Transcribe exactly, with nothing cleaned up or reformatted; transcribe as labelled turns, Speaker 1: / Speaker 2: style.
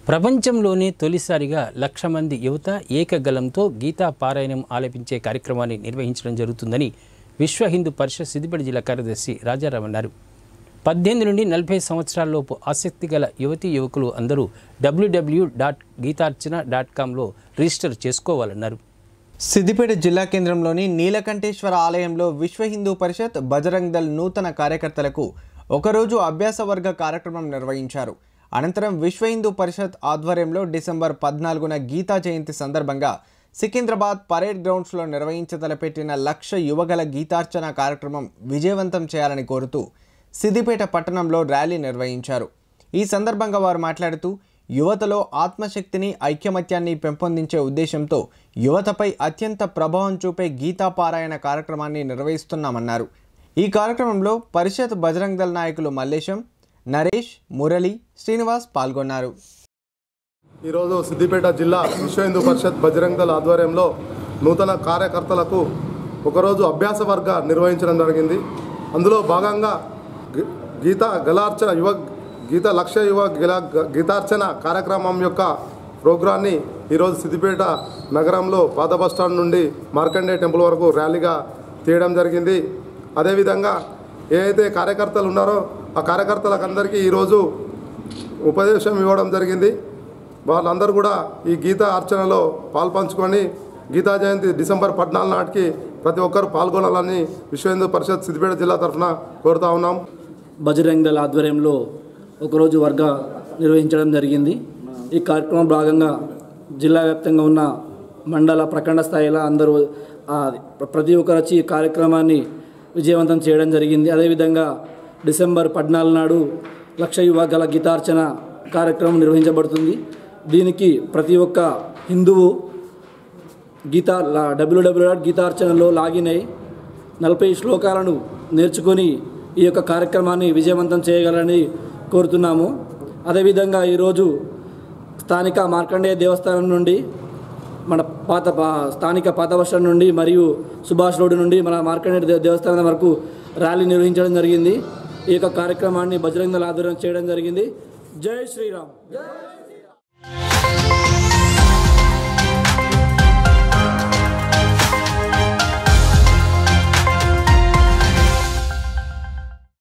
Speaker 1: ప్రపంచంలోనే తొలిసారిగా లక్ష మంది యువత ఏకగలంతో గీతా పారాయణం ఆలపించే కార్యక్రమాన్ని నిర్వహించడం జరుగుతుందని విశ్వ హిందూ పరిషత్ సిద్దిపేట జిల్లా కార్యదర్శి రాజారావు అన్నారు. పద్దెనిమిది నుండి నలభై సంవత్సరాలలోపు ఆసక్తి గల యువతీ యువకులు అందరూ డబ్ల్యూడబ్ల్యూ డాట్ గీతార్చన డాట్ కామ్లో రిజిస్టర్ చేసుకోవాలన్నారు.
Speaker 2: సిద్దిపేట జిల్లా కేంద్రంలోని నీలకంఠేశ్వర ఆలయంలో విశ్వ హిందూ పరిషత్ బజరంగ్ దళ్ నూతన కార్యకర్తలకు ఒకరోజు అభ్యాస వర్గ కార్యక్రమం నిర్వహించారు. అనంతరం విశ్వ హిందూ పరిషత్ ఆధ్వర్యంలో డిసెంబర్ పద్నాలుగున గీతా జయంతి సందర్భంగా సికింద్రాబాద్ పరేడ్ గ్రౌండ్స్లో నిర్వహించతలపెట్టిన లక్ష యువగల గీతార్చన కార్యక్రమం విజయవంతం చేయాలని కోరుతూ సిద్దిపేట పట్టణంలో ర్యాలీ నిర్వహించారు. ఈ సందర్భంగా వారు మాట్లాడుతూ యువతలో ఆత్మశక్తిని ఐక్యమత్యాన్ని పెంపొందించే ఉద్దేశంతో యువతపై అత్యంత ప్రభావం చూపే గీతా పారాయణ కార్యక్రమాన్ని నిర్వహిస్తున్నామన్నారు. ఈ కార్యక్రమంలో పరిషత్ బజరంగ్ దళ్ నాయకులు మల్లేశం, నరేష్, మురళి, శ్రీనివాస్ పాల్గొన్నారు.
Speaker 3: ఈరోజు సిద్దిపేట జిల్లా విశ్వ హిందూ పరిషత్ బజరంగ్ దళ్ ఆధ్వర్యంలో నూతన కార్యకర్తలకు ఒకరోజు అభ్యాస వర్గ నిర్వహించడం జరిగింది. అందులో భాగంగా గీతా గలార్చన యువ గీత లక్ష యువ గలా గీతార్చన కార్యక్రమం యొక్క ప్రోగ్రాన్ని ఈరోజు సిద్దిపేట నగరంలో పాత బస్టాండ్ నుండి మార్కండే టెంపుల్ వరకు ర్యాలీగా తీయడం జరిగింది. అదేవిధంగా ఏదైతే కార్యకర్తలు ఉన్నారో ఆ కార్యకర్తలకు అందరికీ ఈరోజు ఉపదేశం ఇవ్వడం జరిగింది. వాళ్ళందరూ కూడా ఈ గీతా అర్చనలో పాల్పంచుకొని గీతా జయంతి డిసెంబర్ పద్నాలుగు నాటికి ప్రతి ఒక్కరు పాల్గొనాలని విశ్వ హిందూ పరిషత్ సిద్దిపేట జిల్లా తరఫున కోరుతా ఉన్నాం.
Speaker 4: బజరంగ్ దళ్ ఆధ్వర్యంలో ఒకరోజు వర్గ నిర్వహించడం జరిగింది. ఈ కార్యక్రమం భాగంగా జిల్లా వ్యాప్తంగా ఉన్న మండల ప్రఖండ స్థాయిలో అందరూ ప్రతి ఒక్కరు వచ్చి ఈ కార్యక్రమాన్ని విజయవంతం చేయడం జరిగింది. అదేవిధంగా డిసెంబర్ పద్నాలుగు నాడు లక్ష యువ గల గీతార్చన కార్యక్రమం నిర్వహించబడుతుంది. దీనికి ప్రతి ఒక్క హిందువు గీతా డబ్ల్యూడబ్ల్యూ డాట్ గీతార్చనలో లాగిన్ అయి నలభై శ్లోకాలను నేర్చుకొని ఈ యొక్క కార్యక్రమాన్ని విజయవంతం చేయగలని కోరుతున్నాము. అదేవిధంగా ఈరోజు స్థానిక మార్కండేయ దేవస్థానం నుండి మన పాత స్థానిక పాత బస్టాండ్ నుండి మరియు సుభాష్ రోడ్డు నుండి మన మార్కండేయ దేవస్థానం వరకు ర్యాలీ నిర్వహించడం జరిగింది. ఈ యొక్క కార్యక్రమాన్ని బజరంగ్ దళ్ ఆధ్వర్యం చేయడం జరిగింది. జై శ్రీరామ్.